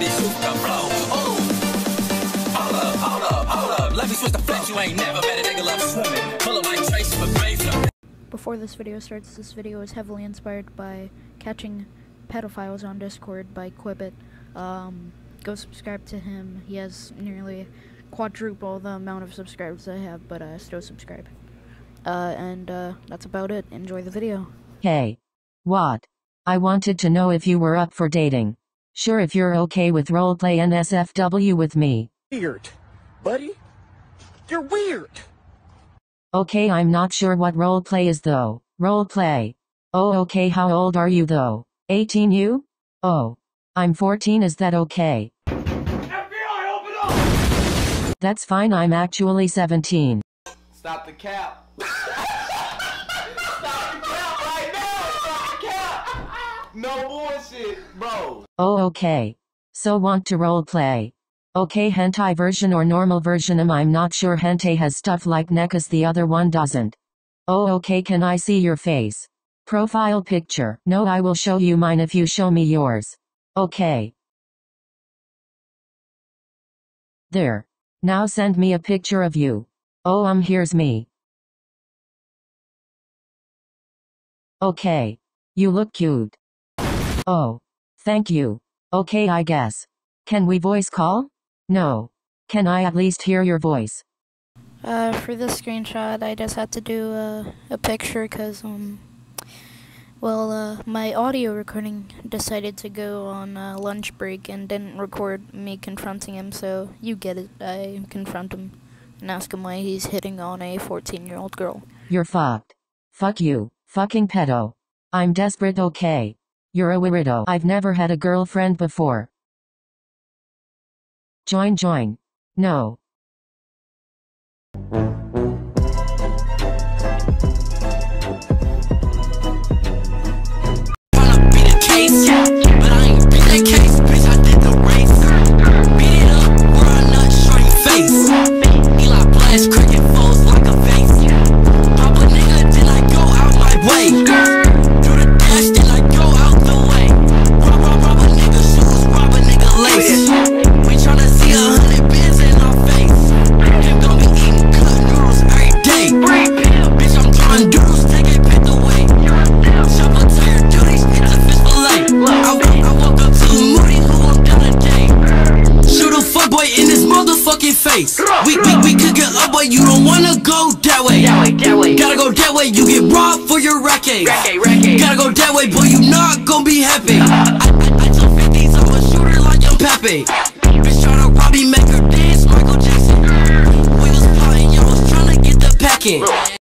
This shit gonna blow. Oh, hold up. Let me switch the flow. You ain't never met a nigga love swimming. Pull up like Tracy McGrady. Before this video starts, this video is heavily inspired by Catching Pedophiles on Discord by Quibbit. Go subscribe to him. He has nearly quadruple the amount of subscribers I have, but still subscribe. That's about it. Enjoy the video. Hey. What? I wanted to know if you were up for dating. Sure, if you're okay with roleplay NSFW with me. Weird, buddy. You're weird. Okay, I'm not sure what roleplay is though. Roleplay. Oh, okay, how old are you though? 18 you? Oh. I'm 14, is that okay? FBI, open up! That's fine, I'm actually 17. Stop the cap. Stop the cap right now! Stop the cap! No bullshit, bro. Oh, okay. So want to roleplay. Okay, hentai version or normal version? I'm not sure. Hentai has stuff like necklace, the other one doesn't. Oh, okay, can I see your face? Profile picture. No, I will show you mine if you show me yours. Okay. There. Now send me a picture of you. Oh, here's me. Okay. You look cute. Oh. Thank you. Okay, I guess. Can we voice call? No. Can I at least hear your voice? For this screenshot, I just had to do a picture because, my audio recording decided to go on lunch break and didn't record me confronting him, so you get it. I confront him and ask him why he's hitting on a 14-year-old girl. You're fucked. Fuck you. Fucking pedo. I'm desperate, okay? You're a weirdo. I've never had a girlfriend before. Join. No. Face. We could get up, but you don't wanna go that way. Gotta go that way, you get robbed for your racket. Gotta go that way, but you not gonna be happy. I took 50s, I'm a shooter like young Pepe. Bitch tryna rob me, make her dance, Michael Jackson. We was plotting, y'all was tryna get the packing.